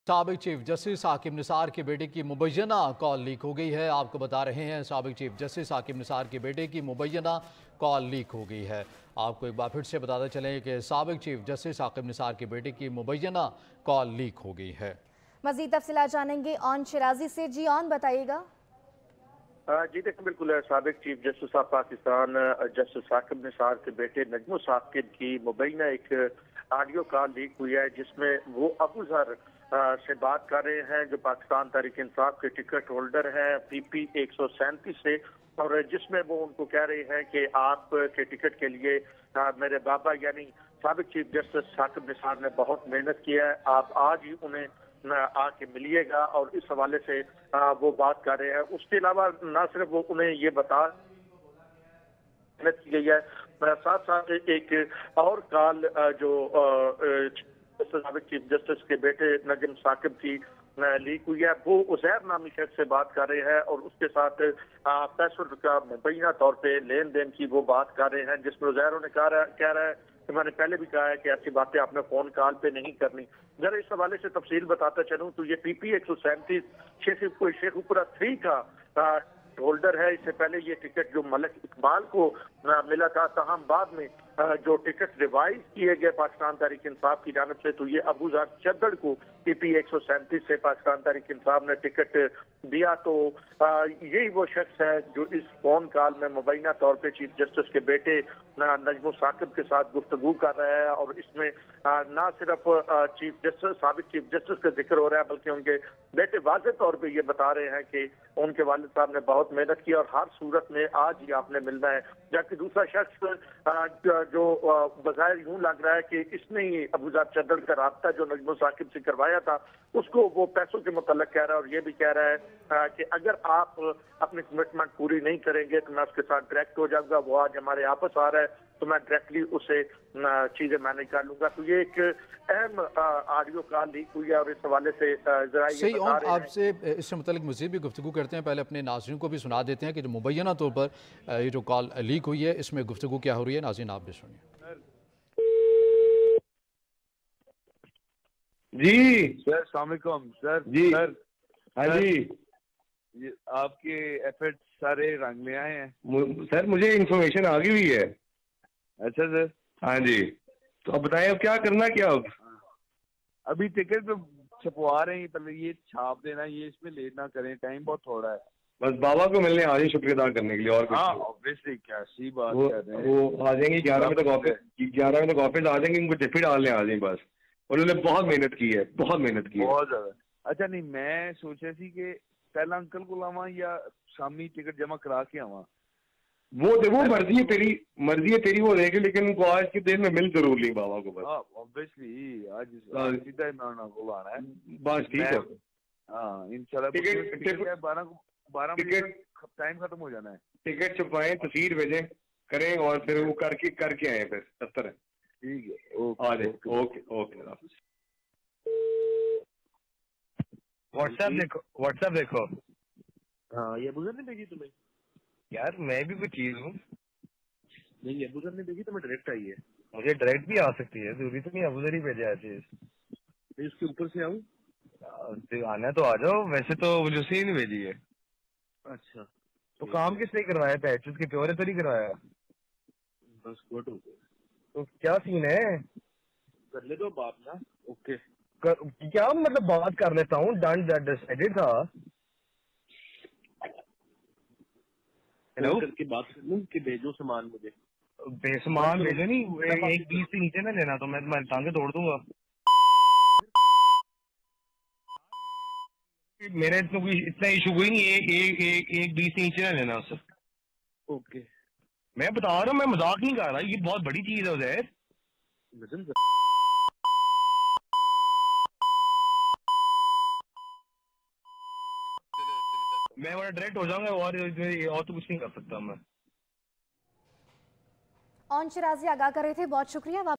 साबिक chief justice Hakim Nisar के बेटे की मुबैना कॉल लीक हो गई है। आपको बता रहे हैं साबिक चीफ जस्टिस हाकिम निसार के बेटे की मुबैना कॉल लीक हो गई है। आपको एक बार फिर से बताते चलें कि साबिक चीफ जस्टिस हाकिम निसार के बेटे की मुबैना कॉल लीक हो गई है। मजीद तफसीलात जानेंगे ऑन शिराजी से। जी ऑन बताइएगा। जी देखिए, बिल्कुल साबिक chief justice of Pakistan justice Hakim Nisar के बेटे नजमुल साकिब की मुबैना एक ऑडियो कॉल लीक हुई है, जिसमें वो अबू जर से बात कर रहे हैं, जो पाकिस्तान तहरीक इंसाफ के टिकट होल्डर हैं PP 137 से, और जिसमें वो उनको कह रहे हैं कि आप के टिकट के लिए मेरे बाबा यानी साबिक चीफ जस्टिस हाकिम निसार ने बहुत मेहनत की है, आप आज ही उन्हें आके मिलिएगा, और इस हवाले से वो बात कर रहे हैं। उसके अलावा न सिर्फ वो उन्हें ये बता की गई है, साथ साथ एक और कॉल जो साबिक चीफ जस्टिस के बेटे नजम साकिब की लीक हुई है, वो उजैर नामी शख्स से बात कर रहे हैं, और उसके साथ पैसों का मुबैना तौर पे लेन देन की वो बात कर रहे हैं, जिसमें उजैर ने कह रहा है कि मैंने पहले भी कहा है कि ऐसी बातें आपने फोन कॉल पे नहीं करनी। जरा इस हवाले से तफसील बताता चलूं तो ये PP 137 शेखुपुरा 3 का होल्डर है। इससे पहले ये टिकट जो मलिक इकबाल को मिला था, तहम बाद में जो टिकट रिवाइज किए गए पाकिस्तान तहरीक इंसाफ की जानब से, तो ये अबू जर चद्दड़ को PP 137 से पाकिस्तान तहरीक इंसाफ ने टिकट दिया। तो यही वो शख्स है जो इस फोन कॉल में मुबैना तौर पे चीफ जस्टिस के बेटे नजमुल साकिब के साथ गुफ्तगू कर रहा है, और इसमें ना सिर्फ चीफ जस्टिस साबिक चीफ जस्टिस का जिक्र हो रहा है, बल्कि उनके बेटे वाज़ेह तौर पे ये बता रहे हैं कि उनके वालिद साहब ने बहुत मेहनत की और हर सूरत में आज ही आपने मिलना है। जबकि दूसरा शख्स जो बज़ाहिर यूं लग रहा है कि इसने ही अबूजर चद्दड़ का राब्ता जो नजमुल साकिब से करवाया था, उसको वो पैसों के मुतल्लिक कह रहा है, और ये भी कह रहा है कि अगर आप अपनी कमिटमेंट पूरी नहीं करेंगे तो मैं उसके साथ डायरेक्ट हो जाऊंगा, वो आज हमारे आपस आ रहा है तो मैं डायरेक्टली उसे चीजें मैनेज कर लूंगा। तो ये एक अहम ऑडियो कॉल लीक हुई है, और इस हवाले से जरा ये बता रहे हैं। आपसे इससे मुतालिक मज़ीद भी गुफ्तगू करते हैं, पहले अपने नाज़रीन को भी सुना देते हैं कि जो मुबैना तौर पर ये जो कॉल लीक हुई है इसमें गुफ्तगू क्या हो रही है। नाज़रीन आप भी सुनिए। जी सर अस्सलाम वालेकुम सर। जी सर हाँ जी ये आपके एफर्ट सारे रंग ले आए हैं। सर मुझे इन्फॉर्मेशन आ गई हुई है। अच्छा सर। हाँ जी, तो अब बताएं अब क्या करना, क्या अब अभी टिकट तो छपवा रहे हैं, पहले ये छाप देना, ये इसमें लेट ना करें, टाइम बहुत थोड़ा है। बस बाबा को मिलने आ जाए शुक्रिया अदा करने के लिए, और कुछ हाँ नहीं। ऑब्वियसली क्या सी बात वो कर रहे हैं। वो आ जाएंगे 11 बजे तक ऑफिस, 11 बजे तक ऑफिस आ जाएंगे, उनको टिफिन डालने आ जाएंगे बस। उन्होंने बहुत मेहनत की है, बहुत मेहनत की है, बहुत ज्यादा। अच्छा नहीं, मैं सोच रही थी कि पहला अंकल को लावा या शामी टिकट जमा करा के आवा। वो देखो मर्जी है तेरी वो देख, लेकिन उनको आज के दिन में मिल जरूर ली बाबा को बस। हाँ ऑब्वियसली आज सीधा इमरान को लाना है बस ठीक है। हाँ इंशाल्लाह। टिकट 12 बजे टाइम खत्म हो जाना है। टिकट छपवाएं, तस्वीर भेजें करें, और फिर वो करके आए फिर दफ्तर है। ठीक है आ जाए। Okay okay. व्हाट्सएप देखो। हाँ, ये अबूजर ने भेजी तुम्हें? यार मैं भी कोई चीज हूँ। नहीं, ये अबूजर ने भेजी, तुम्हें डायरेक्ट आई है। मुझे डायरेक्ट भी आ सकती है, जरूरी तो नहीं अबूजर ही भेजा है चीज। नहीं, उसके ऊपर से आऊँ? आना तो आ जाओ, वैसे तो वजूसी ने भेजी है। अच्छा, तो काम किसने करवाया था? एचएस के प्योर तो नहीं करवाया। बस गुड हो गया। तो क्या सीन है? कर ले दो बात ना। ओके क्या मतलब बात कर लेता हूँ, डन दैट डिसाइडेड था। हेलो करके बात कर लूँ कि भेजो सामान मुझे। बेसमान भेजो नहीं, एक 20 से नीचे ना लेना, तो मैं तुम्हारी टांगे तोड़ दूंगा। मेरे तो कोई इतना इशू कोई नहीं, एक 20 से नीचे ना लेना उससे। ओके, मैं बता रहा हूँ, मैं मजाक नहीं कर रहा, ये बहुत बड़ी चीज है उधर। मैं वहाँ डायरेक्ट हो जाऊंगा, और तो कुछ नहीं कर सकता मैं। ऑन शिराजी आगाह कर रहे थे, बहुत शुक्रिया।